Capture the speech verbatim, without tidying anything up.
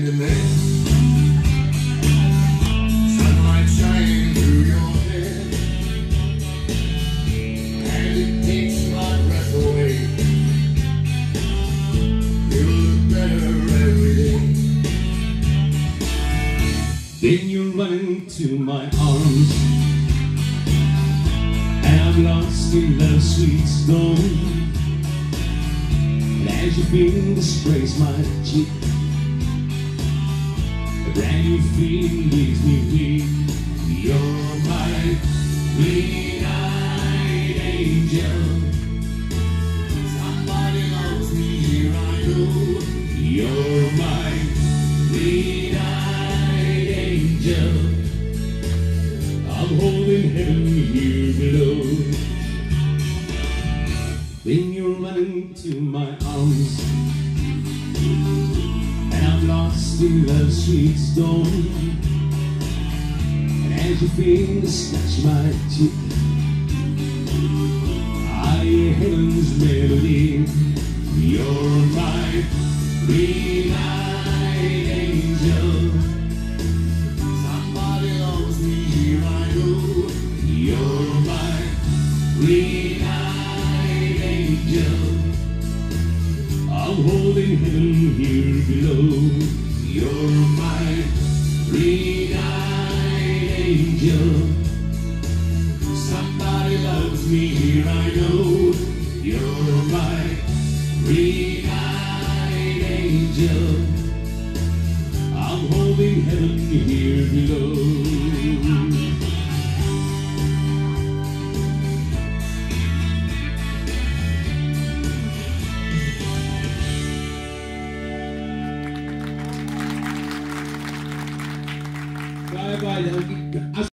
standing there, sunlight shining through your hair, and it takes my breath away. You look better every day. Then you run into my arms, and I'm lost in love's sweet storm. And as your fingers graze my cheek, a brand new feeling leaves me weak. You're my green-eyed angel. Somebody loves me, here I know. You're my green-eyed angel. I'm holding heaven here below. Then you run into my arms, and I'm lost in love's sweet storm. And as your fingers touch my cheek, I hear heaven's melody. You're my green-eyed angel. Somebody loves me, here I know. You're my green-eyed angel. I'm holding heaven here below. You're my green-eyed angel. Somebody loves me, here I know. You're my green-eyed angel. I'm holding heaven here below. Bye bye.